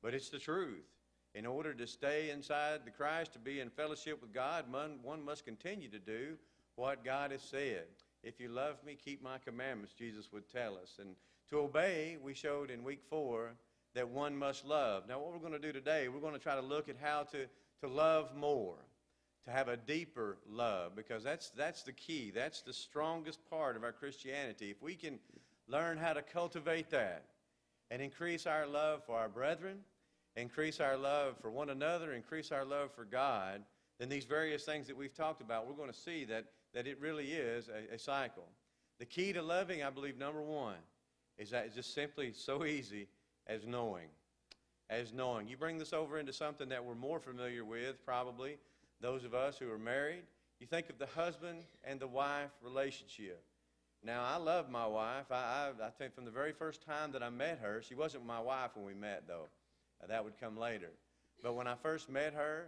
but it's the truth. In order to stay inside the Christ, to be in fellowship with God, one must continue to do what God has said. If you love me, keep my commandments, Jesus would tell us. And to obey, we showed in week 4 that one must love. Now, what we're going to do today, we're going to try to look at how to love more, to have a deeper love, because that's the key. That's the strongest part of our Christianity. If we can learn how to cultivate that and increase our love for our brethren, increase our love for one another, increase our love for God, then these various things that we've talked about, we're going to see that it really is a cycle. The key to loving, I believe, number one, is that it's just simply so easy as knowing. As knowing. You bring this over into something that we're more familiar with, probably, those of us who are married. You think of the husband and the wife relationship. Now, I love my wife. I think from the very first time that I met her, she wasn't my wife when we met, though. That would come later. But when I first met her,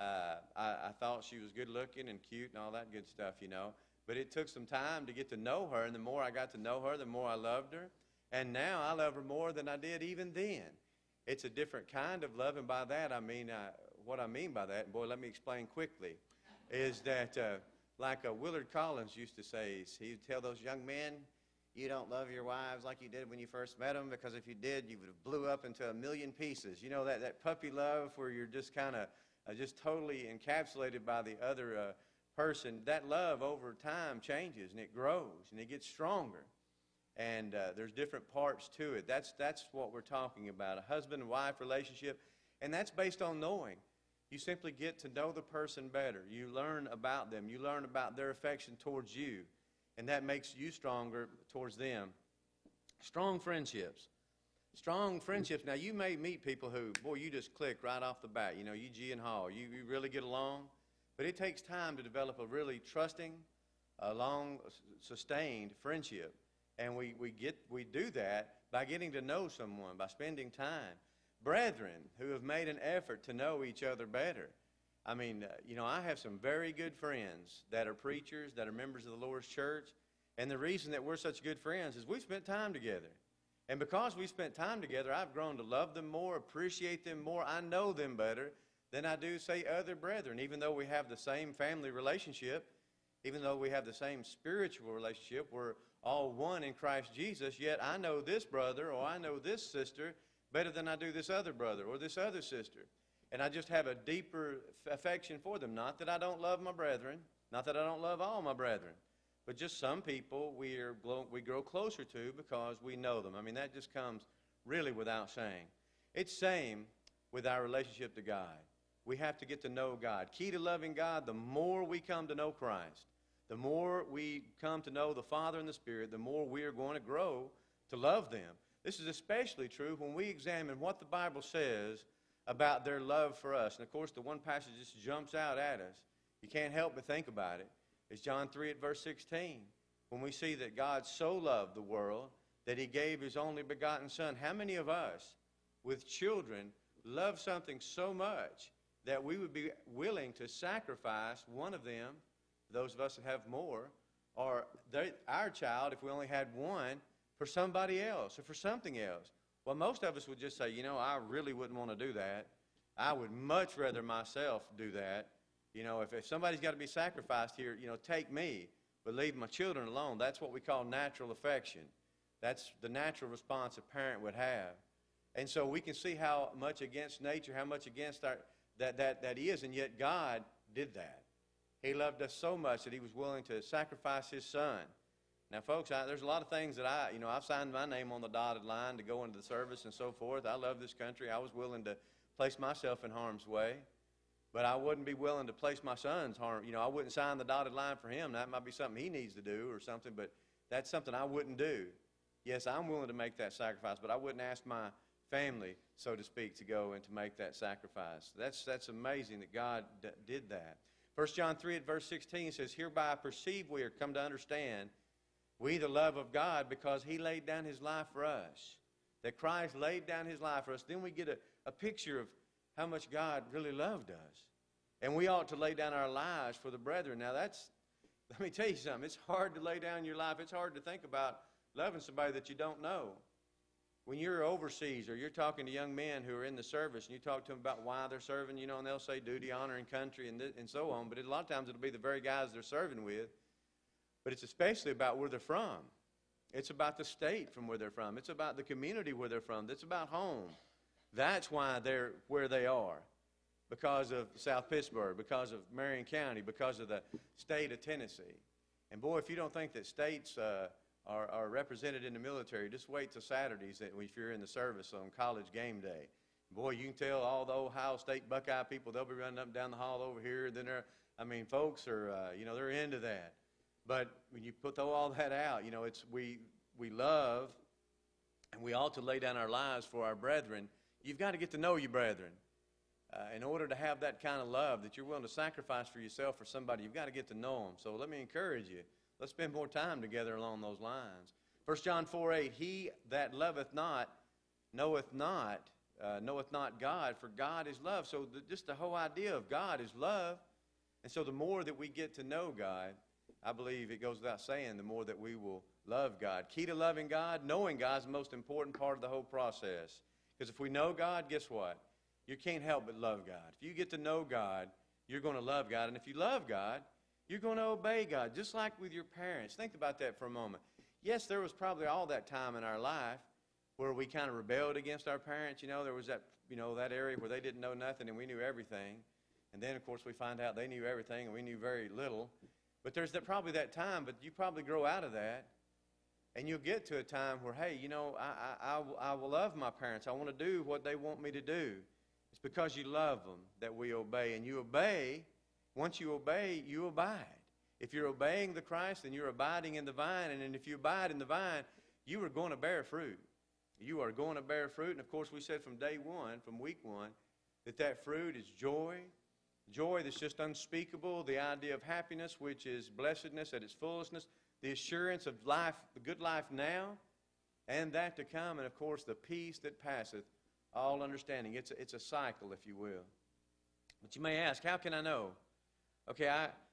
I thought she was good looking and cute and all that good stuff, you know. But it took some time to get to know her, and the more I got to know her, the more I loved her. And now I love her more than I did even then. It's a different kind of love, and by that I mean, what I mean by that, and boy, let me explain quickly, is that like Willard Collins used to say, he would tell those young men, you don't love your wives like you did when you first met them, because if you did, you would have blew up into a million pieces. You know, that puppy love where you're just kind of just totally encapsulated by the other person. That love over time changes, and it grows, and it gets stronger. And there's different parts to it. That's what we're talking about, a husband and wife relationship, and that's based on knowing. You simply get to know the person better. You learn about them. You learn about their affection towards you. And that makes you stronger towards them. Strong friendships. Strong friendships. Now, you may meet people who, boy, you just click right off the bat. You know, you G and Hall. You really get along. But it takes time to develop a really trusting, long, sustained friendship. And we do that by getting to know someone, by spending time. Brethren who have made an effort to know each other better. I mean, you know, I have some very good friends that are preachers, that are members of the Lord's church. And the reason that we're such good friends is we've spent time together. And because we spent time together, I've grown to love them more, appreciate them more. I know them better than I do, say, other brethren. Even though we have the same family relationship, even though we have the same spiritual relationship, we're all one in Christ Jesus, yet I know this brother or I know this sister better than I do this other brother or this other sister. And I just have a deeper affection for them. Not that I don't love my brethren, not that I don't love all my brethren, but just some people we grow closer to because we know them. I mean, that just comes really without saying. It's same with our relationship to God. We have to get to know God. Key to loving God, the more we come to know Christ, the more we come to know the Father and the Spirit, the more we are going to grow to love them. This is especially true when we examine what the Bible says about their love for us. And, of course, the one passage that just jumps out at us, you can't help but think about it, is John 3 at verse 16. When we see that God so loved the world that he gave his only begotten Son. How many of us with children love something so much that we would be willing to sacrifice one of them, those of us that have more, or our child, if we only had one, for somebody else or for something else? Well, most of us would just say, you know, I really wouldn't want to do that. I would much rather myself do that. You know, if somebody's got to be sacrificed here, you know, take me, but leave my children alone. That's what we call natural affection. That's the natural response a parent would have. And so we can see how much against nature, how much against that is, and yet God did that. He loved us so much that he was willing to sacrifice his Son. Now, folks, there's a lot of things that I've signed my name on the dotted line to go into the service and so forth. I love this country. I was willing to place myself in harm's way, but I wouldn't be willing to place my son's harm. You know, I wouldn't sign the dotted line for him. That might be something he needs to do or something, but that's something I wouldn't do. Yes, I'm willing to make that sacrifice, but I wouldn't ask my family, so to speak, to go and to make that sacrifice. That's amazing that God did that. 1 John 3 at verse 16 says, hereby I perceive we are come to understand we the love of God because he laid down his life for us. That Christ laid down his life for us. Then we get a picture of how much God really loved us. And we ought to lay down our lives for the brethren. Now let me tell you something. It's hard to lay down your life. It's hard to think about loving somebody that you don't know. when you're overseas or you're talking to young men who are in the service and you talk to them about why they're serving, you know, and they'll say duty, honor, and country and so on, but a lot of times it'll be the very guys they're serving with. But it's especially about where they're from. It's about the state from where they're from. It's about the community where they're from. It's about home. That's why they're where they are, because of South Pittsburgh, because of Marion County, because of the state of Tennessee. And boy, if you don't think that states are represented in the military, just wait till Saturdays if you're in the service on college game day. Boy, you can tell all the Ohio State Buckeye people, they'll be running up and down the hall over here. Then folks are, they're into that. But when you throw all that out, you know, we love and we ought to lay down our lives for our brethren. You've got to get to know your brethren. In order to have that kind of love that you're willing to sacrifice for yourself for somebody, you've got to get to know them. So let me encourage you. Let's spend more time together along those lines. 1 John 4:8, he that loveth not knoweth not God, for God is love. So just the whole idea of God is love. And so the more that we get to know God, I believe it goes without saying, the more that we will love God. Key to loving God, knowing God is the most important part of the whole process. Because if we know God, guess what? You can't help but love God. If you get to know God, you're going to love God. And if you love God, you're going to obey God, just like with your parents. Think about that for a moment. Yes, there was probably all that time in our life where we kind of rebelled against our parents. You know, there was that area where they didn't know nothing and we knew everything. And then, of course, we find out they knew everything and we knew very little. But there's probably that time, but you probably grow out of that. And you'll get to a time where, hey, you know, I will love my parents. I want to do what they want me to do. It's because you love them that we obey. And you obey. Once you obey, you abide. If you're obeying the Christ, then you're abiding in the vine. And then if you abide in the vine, you are going to bear fruit. You are going to bear fruit. And, of course, we said from day one, from week one, that fruit is joy. Joy that's just unspeakable. The idea of happiness, which is blessedness at its fullness. The assurance of life, the good life now, and that to come. And, of course, the peace that passeth all understanding. It's a cycle, if you will. But you may ask, how can I know? Okay,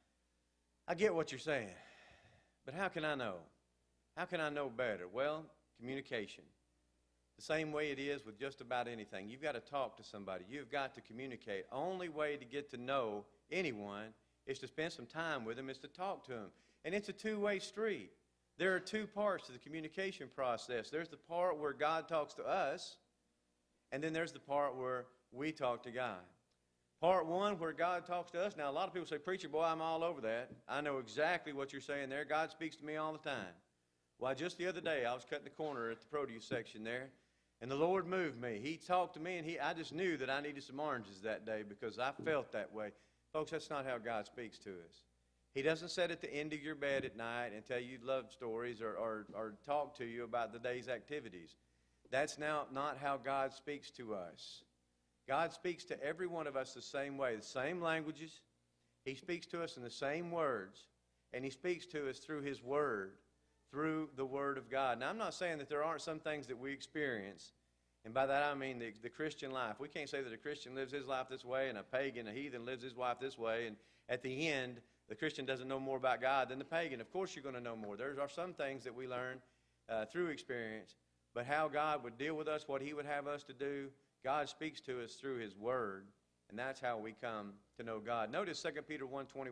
I get what you're saying, but how can I know? How can I know better? Well, communication. The same way it is with just about anything. You've got to talk to somebody. You've got to communicate. Only way to get to know anyone is to spend some time with them, is to talk to them. And it's a two-way street. There are two parts to the communication process. There's the part where God talks to us, and then there's the part where we talk to God. Part one, where God talks to us. Now, a lot of people say, preacher, boy, I'm all over that. I know exactly what you're saying there. God speaks to me all the time. Well, just the other day, I was cutting the corner at the produce section there, and the Lord moved me. He talked to me, and I just knew that I needed some oranges that day because I felt that way. Folks, that's not how God speaks to us. He doesn't sit at the end of your bed at night and tell you love stories or talk to you about the day's activities. That's now not how God speaks to us. God speaks to every one of us the same way, the same languages. He speaks to us in the same words, and He speaks to us through His Word, through the Word of God. Now, I'm not saying that there aren't some things that we experience, and by that I mean the Christian life. We can't say that a Christian lives his life this way and a pagan, a heathen, lives his life this way, and at the end, the Christian doesn't know more about God than the pagan. Of course you're going to know more. There are some things that we learn through experience, but how God would deal with us, what He would have us to do, God speaks to us through His Word, and that's how we come to know God. Notice 2 Peter 1:21.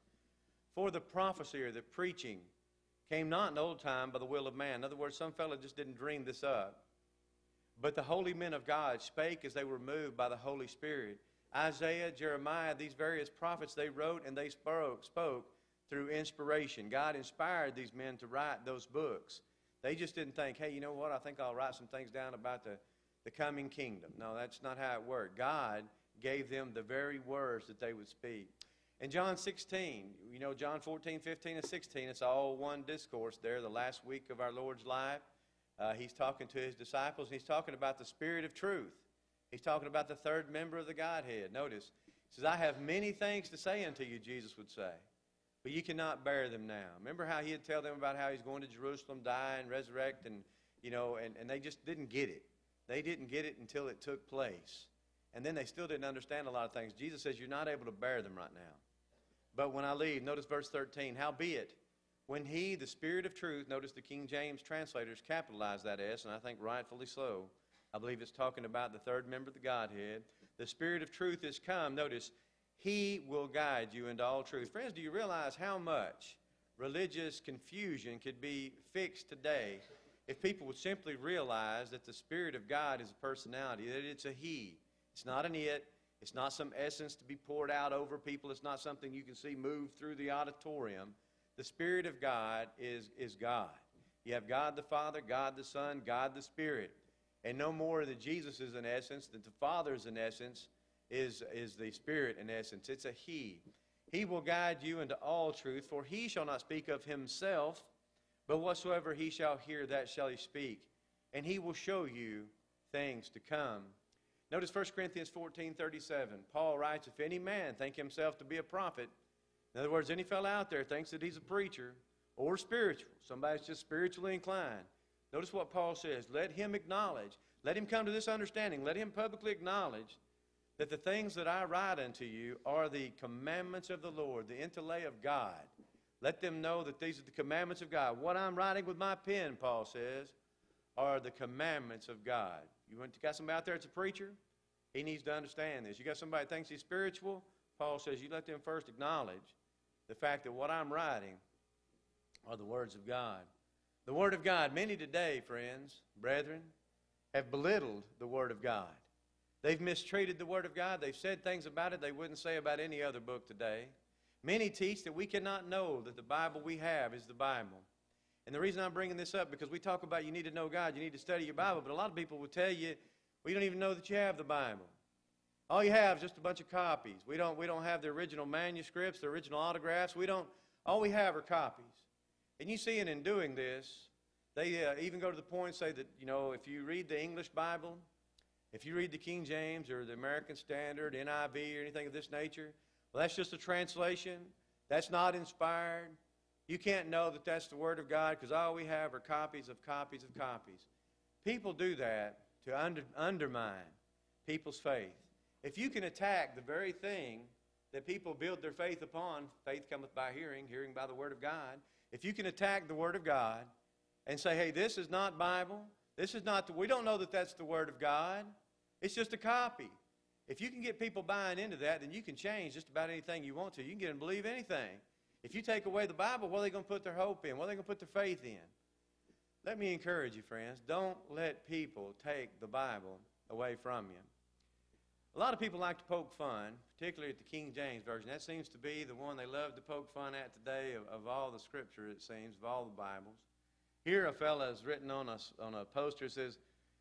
For the prophecy or the preaching came not in old time by the will of man. In other words, some fellow just didn't dream this up. But the holy men of God spake as they were moved by the Holy Spirit. Isaiah, Jeremiah, these various prophets, they wrote and they spoke through inspiration. God inspired these men to write those books. They just didn't think, hey, you know what, I think I'll write some things down about the coming kingdom. No, that's not how it worked. God gave them the very words that they would speak. In John 16, you know, John 14, 15, and 16, it's all one discourse there, the last week of our Lord's life. He's talking to His disciples, and He's talking about the Spirit of truth. He's talking about the third member of the Godhead. Notice, He says, I have many things to say unto you, Jesus would say, but you cannot bear them now. Remember how He'd tell them about how He's going to Jerusalem, die, and resurrect, and, you know, and they just didn't get it. They didn't get it until it took place. And then they still didn't understand a lot of things. Jesus says, you're not able to bear them right now. But when I leave, notice verse 13, howbeit, when he, the Spirit of truth, notice the King James translators capitalize that S, and I think rightfully so. I believe it's talking about the third member of the Godhead. The Spirit of truth is come. Notice, he will guide you into all truth. Friends, do you realize how much religious confusion could be fixed today if people would simply realize that the Spirit of God is a personality, that it's a he. It's not an it. It's not some essence to be poured out over people. It's not something you can see move through the auditorium. The Spirit of God is God. You have God the Father, God the Son, God the Spirit. And no more that Jesus is an essence, that the Father is an essence, is the Spirit in essence. It's a he. He will guide you into all truth, for he shall not speak of himself, but whatsoever he shall hear, that shall he speak. And he will show you things to come. Notice 1 Corinthians 14:37. Paul writes, if any man think himself to be a prophet, in other words, any fellow out there thinks that he's a preacher or spiritual, somebody's just spiritually inclined. Notice what Paul says. Let him acknowledge, let him come to this understanding, let him publicly acknowledge that the things that I write unto you are the commandments of the Lord, the intellect of God. Let them know that these are the commandments of God. What I'm writing with my pen, Paul says, are the commandments of God. You got somebody out there that's a preacher? He needs to understand this. You got somebody that thinks he's spiritual? Paul says you let them first acknowledge the fact that what I'm writing are the words of God. The Word of God. Many today, friends, brethren, have belittled the Word of God. They've mistreated the Word of God. They've said things about it they wouldn't say about any other book today. Many teach that we cannot know that the Bible we have is the Bible. And the reason I'm bringing this up, because we talk about you need to know God, you need to study your Bible, but a lot of people will tell you, well, you don't even know that you have the Bible. All you have is just a bunch of copies. We don't have the original manuscripts, the original autographs. All we have are copies. And you see, in doing this, they even go to the point and say that, if you read the English Bible, if you read the King James or the American Standard, NIV, or anything of this nature, well, that's just a translation. That's not inspired. You can't know that that's the Word of God because all we have are copies of copies of copies. People do that to undermine people's faith. If you can attack the very thing that people build their faith upon, faith cometh by hearing, hearing by the Word of God. If you can attack the Word of God and say, hey, this is not Bible, we don't know that that's the Word of God, it's just a copy. If you can get people buying into that, then you can change just about anything you want to. You can get them to believe anything. If you take away the Bible, what are they going to put their hope in? What are they going to put their faith in? Let me encourage you, friends. Don't let people take the Bible away from you. A lot of people like to poke fun, particularly at the King James Version. That seems to be the one they love to poke fun at today of all the Scripture, it seems, of all the Bibles. Here a fellow has written on a poster, it says,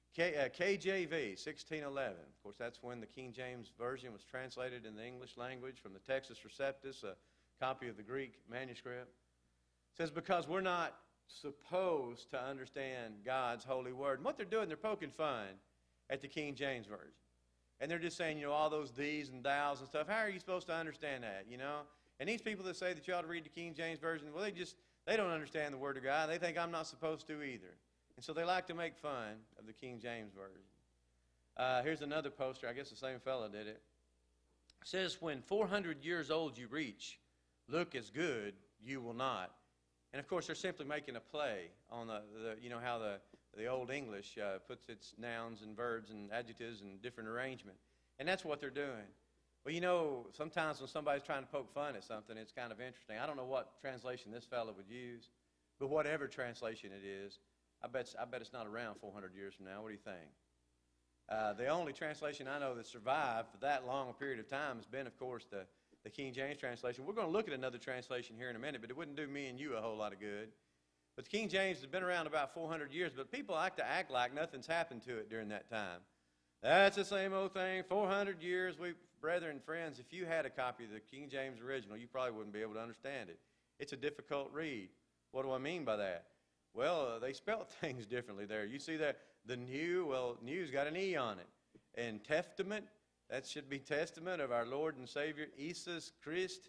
KJV, 1611. Of course, that's when the King James Version was translated in the English language from the Textus Receptus, a copy of the Greek manuscript. It says, because we're not supposed to understand God's holy word. And what they're doing, they're poking fun at the King James Version. And they're just saying, all those these and thous and stuff. How are you supposed to understand that, And these people that say that you ought to read the King James Version, well, they don't understand the Word of God. They think I'm not supposed to either. And so they like to make fun of the King James Version. Here's another poster. I guess the same fellow did it. It says, when 400 years old you reach, look as good you will not. And, of course, they're simply making a play on how the Old English puts its nouns and verbs and adjectives in different arrangement. And that's what they're doing. Well, sometimes when somebody's trying to poke fun at something, it's kind of interesting. I don't know what translation this fellow would use, but whatever translation it is, I bet it's not around 400 years from now. What do you think? The only translation I know that survived for that long a period of time has been, of course, the King James translation. We're going to look at another translation here in a minute, but it wouldn't do me and you a whole lot of good. But the King James has been around about 400 years, but people like to act like nothing's happened to it during that time. That's the same old thing, 400 years. Brethren and friends, if you had a copy of the King James original, you probably wouldn't be able to understand it. It's a difficult read. What do I mean by that? Well, they spelled things differently there. You see that the new, new's got an E on it. And testament, that should be testament of our Lord and Savior, Jesus Christ.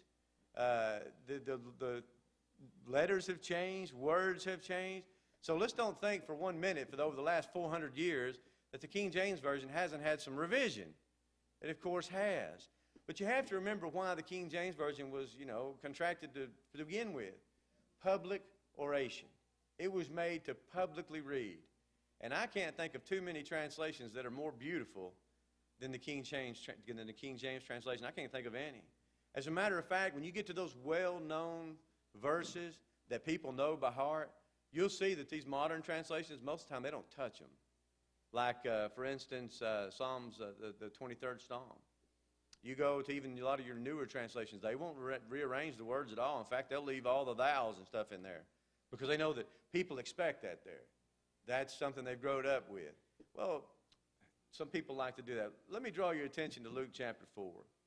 The letters have changed, words have changed. So let's don't think for 1 minute over the last 400 years that the King James Version hasn't had some revision. It, of course, has. But you have to remember why the King James Version was, contracted to begin with. public oration. It was made to publicly read. And I can't think of too many translations that are more beautiful than the King James translation. I can't think of any. As a matter of fact, when you get to those well-known verses that people know by heart, you'll see that these modern translations, most of the time, they don't touch them. Like, for instance, Psalms, the 23rd Psalm. You go to even a lot of your newer translations, they won't rearrange the words at all. In fact, they'll leave all the thous and stuff in there because they know that people expect that there. That's something they've grown up with. Well, some people like to do that. Let me draw your attention to Luke chapter 4.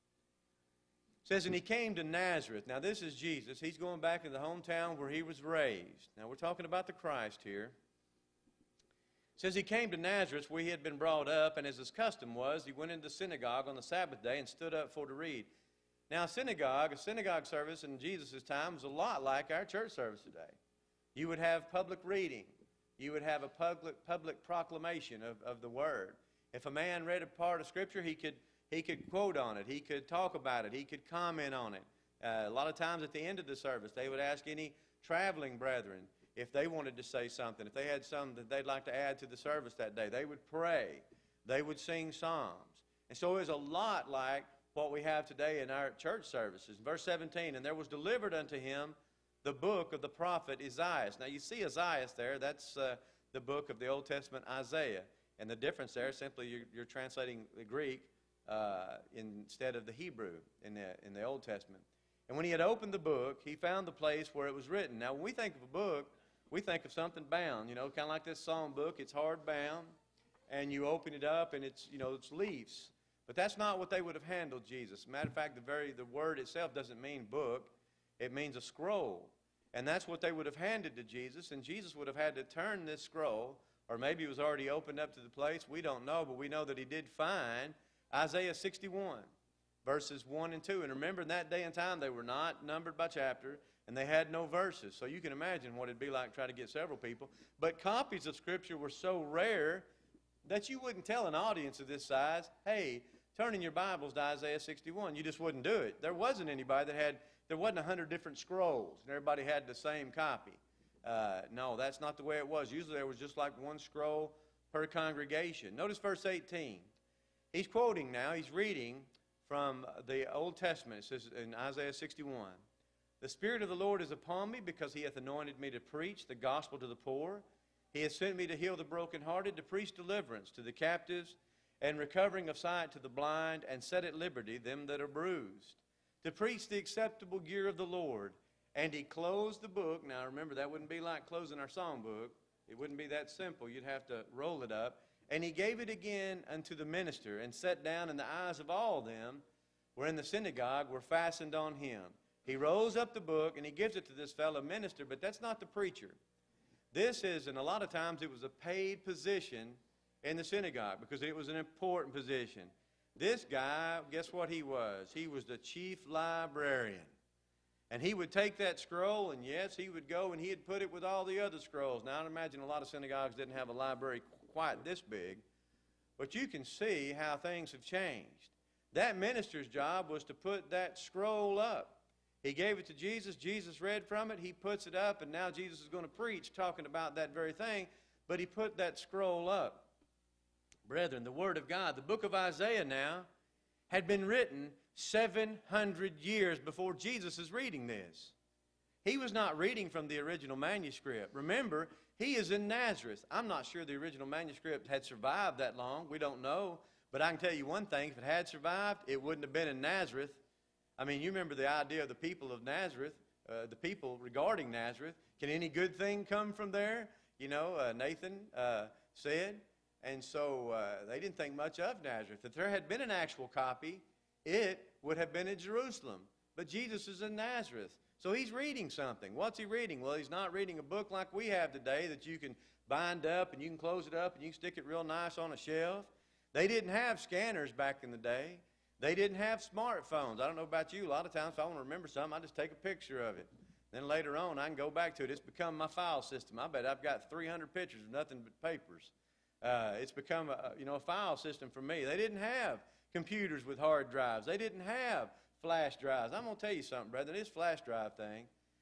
It says, and he came to Nazareth. Now, this is Jesus. He's going back to the hometown where he was raised. Now, we're talking about the Christ here. It says he came to Nazareth where he had been brought up, and as his custom was, he went into the synagogue on the Sabbath day and stood up for to read. Now, a synagogue service in Jesus' time was a lot like our church service today. You would have public reading. You would have a public proclamation of the Word. If a man read a part of Scripture, he could quote on it. He could talk about it. He could comment on it. A lot of times at the end of the service, they would ask any traveling brethren if they wanted to say something, if they had something that they'd like to add to the service that day. They would pray. They would sing psalms. And so it was a lot like what we have today in our church services. Verse 17, and there was delivered unto him the book of the prophet Isaiah. Now you see Isaiah there. That's the book of the Old Testament, Isaiah. And the difference there, simply you're translating the Greek instead of the Hebrew in the Old Testament. And when he had opened the book, he found the place where it was written. Now, when we think of a book, we think of something bound, kind of like this psalm book. It's hard bound, and you open it up, and it's leaves. But that's not what they would have handled Jesus. As a matter of fact, the word itself doesn't mean book. It means a scroll. And that's what they would have handed to Jesus, and Jesus would have had to turn this scroll, or maybe it was already opened up to the place. We don't know, but we know that he did find Isaiah 61, verses 1 and 2. And remember, in that day and time, they were not numbered by chapter, and they had no verses. So you can imagine what it'd be like to try to get several people. But copies of Scripture were so rare that you wouldn't tell an audience of this size, hey, turn in your Bibles to Isaiah 61. You just wouldn't do it. There wasn't anybody there wasn't 100 different scrolls, and everybody had the same copy. No, that's not the way it was. Usually there was just like one scroll per congregation. Notice verse 18. He's quoting now. He's reading from the Old Testament. It says in Isaiah 61, the Spirit of the Lord is upon me because he hath anointed me to preach the gospel to the poor. He hath sent me to heal the brokenhearted, to preach deliverance to the captives, and recovering of sight to the blind, and set at liberty them that are bruised, to preach the acceptable year of the Lord. And he closed the book. Now remember, that wouldn't be like closing our song book. It wouldn't be that simple. You'd have to roll it up. And he gave it again unto the minister, and sat down, in the eyes of all them were in the synagogue were fastened on him. He rolls up the book, and he gives it to this fellow minister, but that's not the preacher. This is, and a lot of times it was a paid position in the synagogue because it was an important position. This guy, guess what he was? He was the chief librarian. And he would take that scroll, and yes, he would go and he'd put it with all the other scrolls. Now, I imagine a lot of synagogues didn't have a library quite this big, but you can see how things have changed. That minister's job was to put that scroll up. He gave it to Jesus. Jesus read from it. He puts it up, and now Jesus is going to preach talking about that very thing, but he put that scroll up. Brethren, the Word of God, the book of Isaiah now, had been written 700 years before Jesus is reading this. He was not reading from the original manuscript. Remember, he is in Nazareth. I'm not sure the original manuscript had survived that long. We don't know. But I can tell you one thing. If it had survived, it wouldn't have been in Nazareth. I mean, you remember the idea of the people of Nazareth, the people regarding Nazareth. Can any good thing come from there? Nathan said. And so they didn't think much of Nazareth. If there had been an actual copy, it would have been in Jerusalem. But Jesus is in Nazareth. So he's reading something. What's he reading? Well, he's not reading a book like we have today that you can bind up and you can close it up and you can stick it real nice on a shelf. They didn't have scanners back in the day. They didn't have smartphones. I don't know about you. A lot of times if I want to remember something, I just take a picture of it. Then later on, I can go back to it. It's become my file system. I bet I've got 300 pictures of nothing but papers. It's become a file system for me. They didn't have computers with hard drives. They didn't have flash drives. I'm going to tell you something, brother. This flash drive thing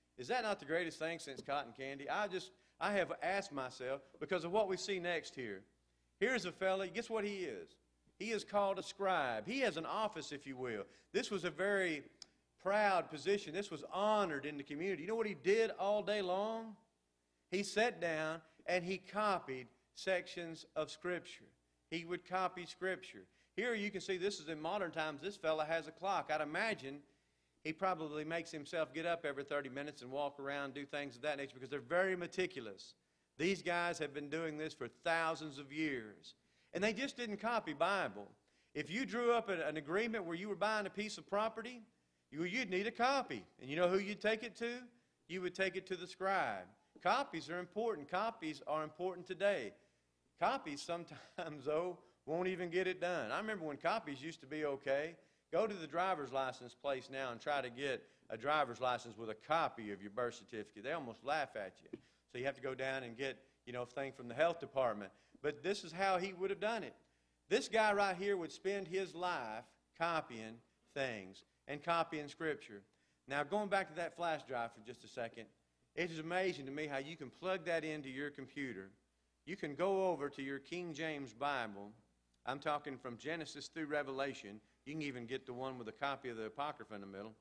Is that not the greatest thing since cotton candy? I have asked myself because of what we see next here. Here's a fella, guess what he is? He is called a scribe. He has an office, if you will. This was a very proud position. This was honored in the community. You know what he did all day long? He sat down and he copied sections of Scripture. He would copy Scripture. Here you can see this is in modern times. This fella has a clock. I'd imagine he probably makes himself get up every 30 minutes and walk around, do things of that nature because they're very meticulous. These guys have been doing this for thousands of years. And they just didn't copy Bible. If you drew up an agreement where you were buying a piece of property, you'd need a copy. And you know who you'd take it to? You would take it to the scribe. Copies are important. Copies are important today. Copies sometimes, though, won't even get it done. I remember when copies used to be okay. Go to the driver's license place now and try to get a driver's license with a copy of your birth certificate. They almost laugh at you. So you have to go down and get, a thing from the health department. But this is how he would have done it. This guy right here would spend his life copying things and copying Scripture. Now, going back to that flash drive for just a second, it is amazing to me how you can plug that into your computer. You can go over to your King James Bible. I'm talking from Genesis through Revelation. You can even get the one with a copy of the Apocrypha in the middle.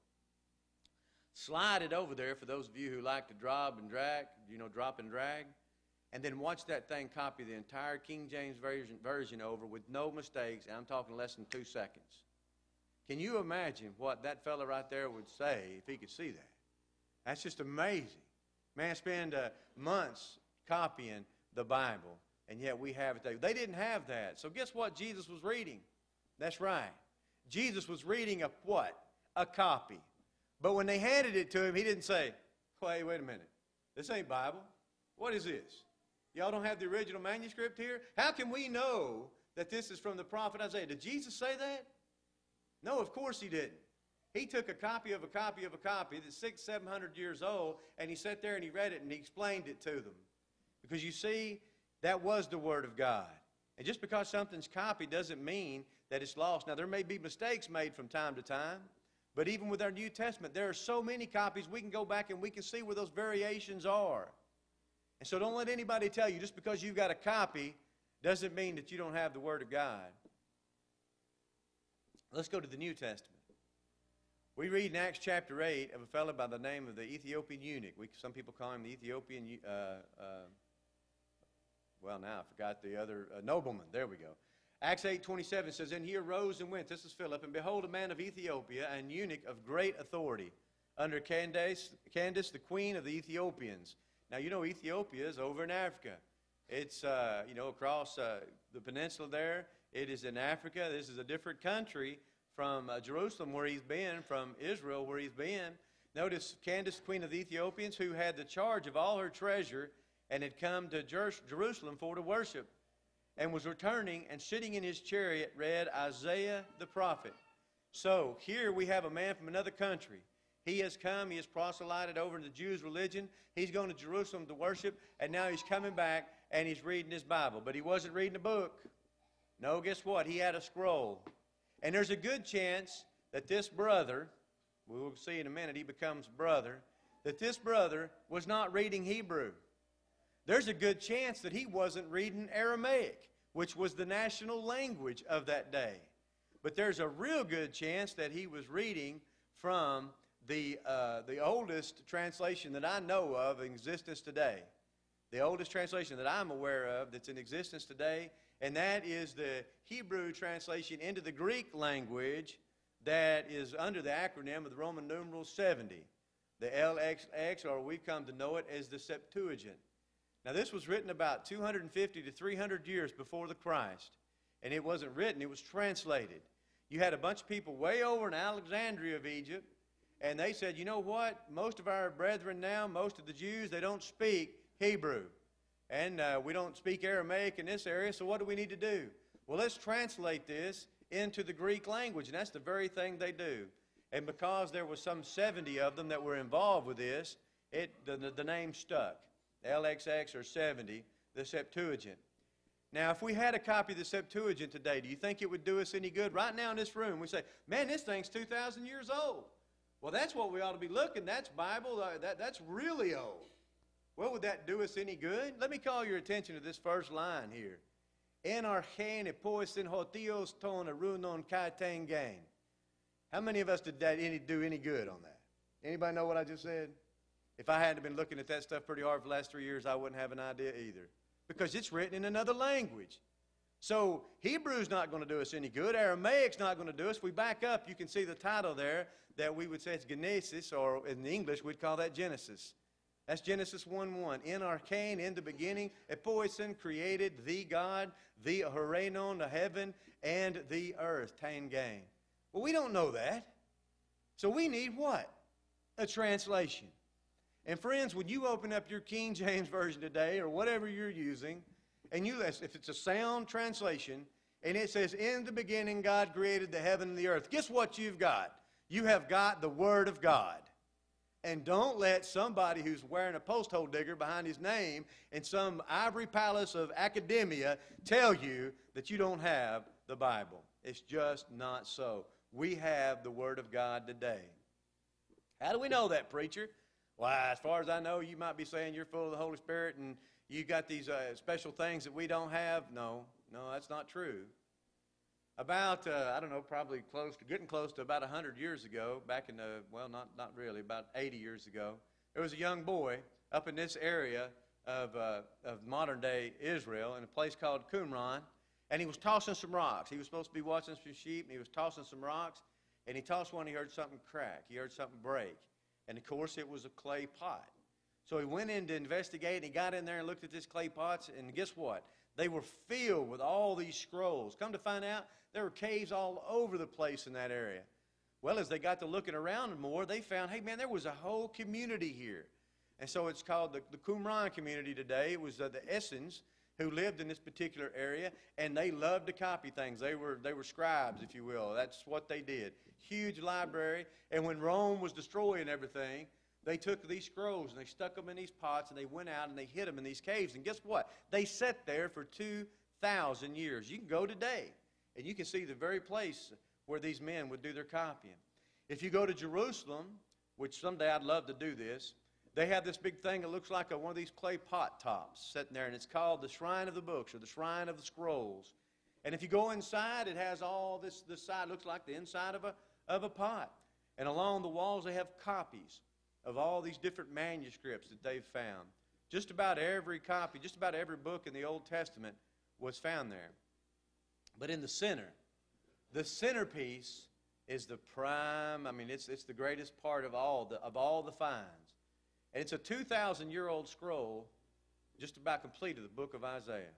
Slide it over there for those of you who like to drop and drag, drop and drag. And then watch that thing copy the entire King James version over with no mistakes, and I'm talking less than 2 seconds. Can you imagine what that fella right there would say if he could see that? That's just amazing. Man, spend months copying the Bible, and yet we have it there. They didn't have that. So guess what Jesus was reading? That's right. Jesus was reading a what? A copy. But when they handed it to him, he didn't say, wait a minute. This ain't Bible. What is this? Y'all don't have the original manuscript here? How can we know that this is from the prophet Isaiah? Did Jesus say that? No, of course he didn't. He took a copy of a copy of a copy that's 600, 700 years old, and he sat there and he read it and he explained it to them. Because you see, that was the Word of God. And just because something's copied doesn't mean that it's lost. Now, there may be mistakes made from time to time, but even with our New Testament, there are so many copies we can go back and we can see where those variations are. And so don't let anybody tell you just because you've got a copy doesn't mean that you don't have the Word of God. Let's go to the New Testament. We read in Acts chapter 8 of a fellow by the name of the Ethiopian eunuch. Some people call him the Ethiopian, now I forgot the other, nobleman. There we go. Acts 8:27 says, and he arose and went, this is Philip, and behold, a man of Ethiopia, an eunuch of great authority, under Candace, the queen of the Ethiopians. Now, Ethiopia is over in Africa. It's, across the peninsula there. It is in Africa. This is a different country from Jerusalem where he's been, from Israel where he's been. Notice Candace, queen of the Ethiopians, who had the charge of all her treasure and had come to Jerusalem for to worship, and was returning and sitting in his chariot read Isaiah the prophet. So here we have a man from another country. He has come, he has proselyted over into the Jews' religion. He's going to Jerusalem to worship, and now he's coming back and he's reading his Bible. But he wasn't reading a book. No, guess what? He had a scroll. And there's a good chance that this brother, we will see in a minute, he becomes brother, that this brother was not reading Hebrew. There's a good chance that he wasn't reading Aramaic, which was the national language of that day. But there's a real good chance that he was reading from the oldest translation that I know of in existence today. The oldest translation that I'm aware of that's in existence today, and that is the Hebrew translation into the Greek language that is under the acronym of the Roman numeral 70. The LXX, or we've come to know it as the Septuagint. Now, this was written about 250 to 300 years before the Christ. And it wasn't written, it was translated. You had a bunch of people way over in Alexandria of Egypt, and they said, you know what? Most of our brethren now, most of the Jews, they don't speak Hebrew. And we don't speak Aramaic in this area, so what do we need to do? Well, let's translate this into the Greek language, and that's the very thing they do. And because there was some 70 of them that were involved with this, the name stuck. LXX or 70, the Septuagint. Now, if we had a copy of the Septuagint today, do you think it would do us any good? Right now in this room, we say, man, this thing's 2,000 years old. Well, that's what we ought to be looking. That's Bible. That's really old. Well, would that do us any good? Let me call your attention to this first line here. En archen epoisin hotios ton arunon kaitengain. How many of us did that do any good on that? Anybody know what I just said? If I hadn't been looking at that stuff pretty hard for the last 3 years, I wouldn't have an idea either. Because it's written in another language. So Hebrew's not going to do us any good. Aramaic's not going to do us. If we back up, you can see the title there that we would say it's Genesis, or in English we'd call that Genesis. That's Genesis 1:1. En archen, in the beginning, epoisin, created the God, the horenon, the heaven, and the earth, tangain. Well, we don't know that. So we need what? A translation. And friends, when you open up your King James Version today, or whatever you're using, and if it's a sound translation, and it says, in the beginning God created the heaven and the earth, guess what you've got? You have got the Word of God. And don't let somebody who's wearing a post hole digger behind his name in some ivory palace of academia tell you that you don't have the Bible. It's just not so. We have the Word of God today. How do we know that, preacher? Well, as far as I know, you might be saying you're full of the Holy Spirit and you got these special things that we don't have. No, that's not true. About, I don't know, probably getting close to about 100 years ago, back in the, well, not really, about 80 years ago, there was a young boy up in this area of modern-day Israel in a place called Qumran, and he was tossing some rocks. He was supposed to be watching some sheep, and he was tossing some rocks, and he tossed one, he heard something crack. He heard something break. And, of course, it was a clay pot. So he went in to investigate, and he got in there and looked at this clay pots, and guess what? They were filled with all these scrolls. Come to find out, there were caves all over the place in that area. Well, as they got to looking around more, they found, hey, man, there was a whole community here. And so it's called the Qumran community today. It was the Essenes who lived in this particular area, and they loved to copy things. They were scribes, if you will. That's what they did. Huge library. And when Rome was destroying everything, they took these scrolls and they stuck them in these pots, and they went out and they hid them in these caves. And guess what? They sat there for 2,000 years. You can go today, and you can see the very place where these men would do their copying. If you go to Jerusalem, which someday I'd love to do this, they have this big thing that looks like one of these clay pot tops sitting there, and it's called the Shrine of the Books, or the Shrine of the Scrolls. And if you go inside, it has all this side looks like the inside of a pot. And along the walls, they have copies of all these different manuscripts that they've found. Just about every copy, just about every book in the Old Testament was found there. But in the center, the centerpiece is the prime, it's the greatest part of all the finds. And it's a 2,000-year-old scroll, just about completed, the book of Isaiah.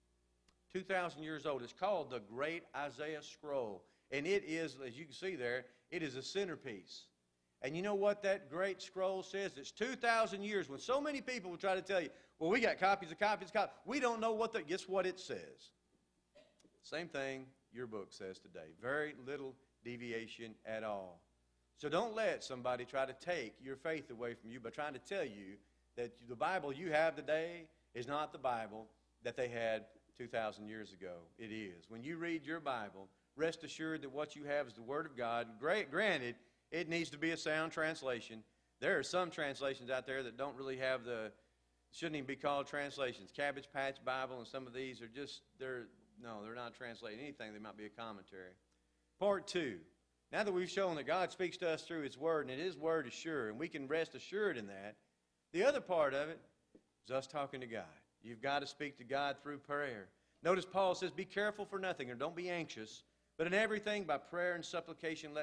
2,000 years old. It's called the Great Isaiah Scroll. And it is, as you can see there, it is a centerpiece. And you know what that great scroll says? It's 2,000 years. When so many people will try to tell you, well, we got copies of copies of copies. We don't know what guess what it says? Same thing your book says today. Very little deviation at all. So don't let somebody try to take your faith away from you by trying to tell you that the Bible you have today is not the Bible that they had 2,000 years ago. It is. When you read your Bible, rest assured that what you have is the Word of God. Granted, it needs to be a sound translation. There are some translations out there that don't really have shouldn't even be called translations. Cabbage Patch Bible and some of these are they're not translating anything. They might be a commentary. Part 2. Now that we've shown that God speaks to us through His Word, and His Word is sure, and we can rest assured in that, the other part of it is us talking to God. You've got to speak to God through prayer. Notice Paul says, be careful for nothing, or don't be anxious, but in everything by prayer and supplication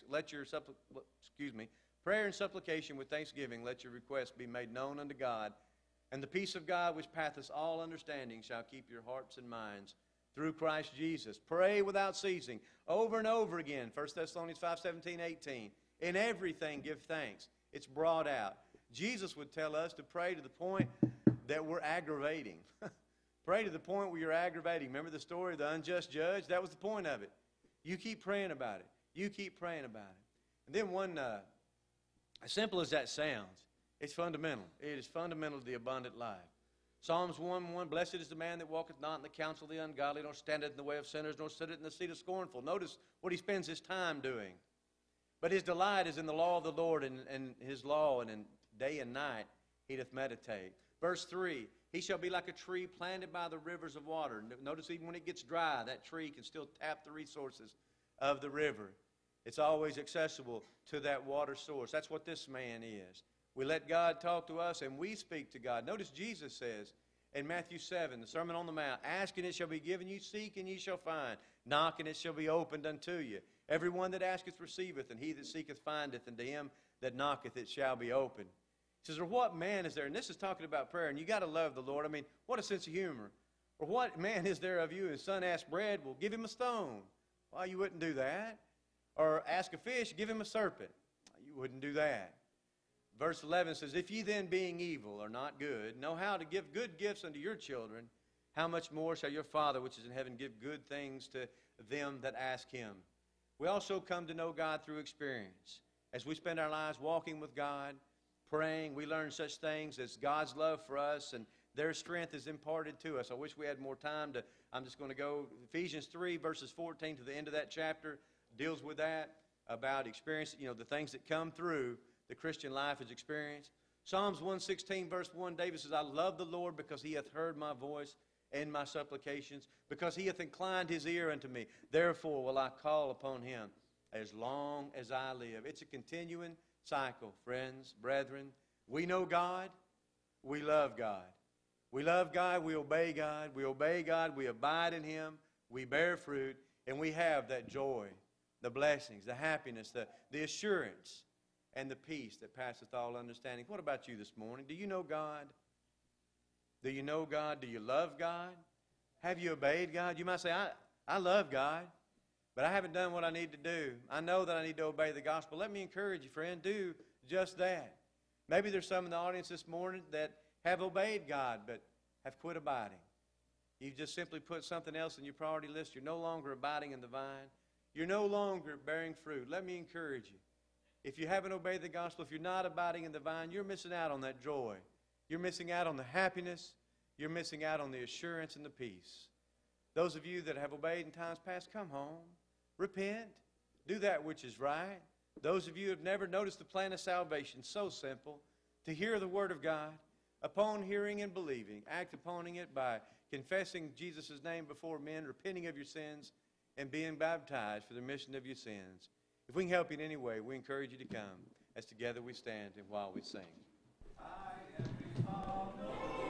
prayer and supplication with thanksgiving let your requests be made known unto God, and the peace of God which passeth all understanding shall keep your hearts and minds through Christ Jesus. Pray without ceasing, over and over again. 1 Thessalonians 5:17, 18. In everything give thanks. It's brought out. Jesus would tell us to pray to the point that we're aggravating. Pray to the point where you're aggravating. Remember the story of the unjust judge? That was the point of it. You keep praying about it. You keep praying about it. And then as simple as that sounds, it's fundamental. It is fundamental to the abundant life. Psalms 1:1, blessed is the man that walketh not in the counsel of the ungodly, nor standeth in the way of sinners, nor sitteth in the seat of scornful. Notice what he spends his time doing. But his delight is in the law of the Lord, and his law, and in day and night he doth meditate. Verse 3, he shall be like a tree planted by the rivers of water. Notice even when it gets dry, that tree can still tap the resources of the river. It's always accessible to that water source. That's what this man is. We let God talk to us, and we speak to God. Notice Jesus says in Matthew 7, the Sermon on the Mount, ask and it shall be given you, seek and ye shall find, knock and it shall be opened unto you. Everyone that asketh receiveth, and he that seeketh findeth, and to him that knocketh it shall be opened. He says, or what man is there? And this is talking about prayer, and you got to love the Lord. I mean, what a sense of humor. Or what man is there of you, his son asks bread, well, give him a stone. Well, you wouldn't do that. Or ask a fish, give him a serpent. You wouldn't do that. Verse 11 says, if ye then being evil are not good, know how to give good gifts unto your children, how much more shall your Father which is in heaven give good things to them that ask him? We also come to know God through experience. As we spend our lives walking with God, praying, we learn such things as God's love for us, and their strength is imparted to us. I wish we had more time to, I'm just going to go, Ephesians 3, verses 14 to the end of that chapter deals with that, about experience, the things that come through the Christian life is experienced. Psalms 116, verse 1, David says, I love the Lord because he hath heard my voice and my supplications, because he hath inclined his ear unto me. Therefore will I call upon him as long as I live. It's a continuing cycle, friends, brethren. We know God. We love God. We love God. We obey God. We obey God. We abide in him. We bear fruit. And we have that joy, the blessings, the happiness, the assurance, and the peace that passeth all understanding. What about you this morning? Do you know God? Do you know God? Do you love God? Have you obeyed God? You might say, I love God, but I haven't done what I need to do. I know that I need to obey the gospel. Let me encourage you, friend, do just that. Maybe there's some in the audience this morning that have obeyed God but have quit abiding. You've just simply put something else in your priority list. You're no longer abiding in the vine. You're no longer bearing fruit. Let me encourage you. If you haven't obeyed the gospel, if you're not abiding in the vine, you're missing out on that joy. You're missing out on the happiness. You're missing out on the assurance and the peace. Those of you that have obeyed in times past, come home. Repent. Do that which is right. Those of you who have never noticed the plan of salvation, so simple. To hear the word of God, upon hearing and believing, act upon it by confessing Jesus' name before men, repenting of your sins, and being baptized for the remission of your sins. If we can help you in any way, we encourage you to come as together we stand and while we sing. I am